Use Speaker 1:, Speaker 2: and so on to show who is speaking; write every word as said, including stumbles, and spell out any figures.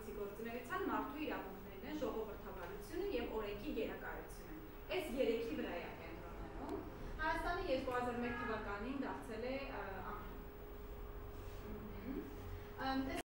Speaker 1: կառույցի գործունեության մարդու իրավունքներն են, ժողովրդավարությունը եւ օրենքի գերակայությունը։ Այս երեքի վրա է կենտրոնանում։ Հայաստանը երկու հազար մեկ թվականին դարձել է անդամ։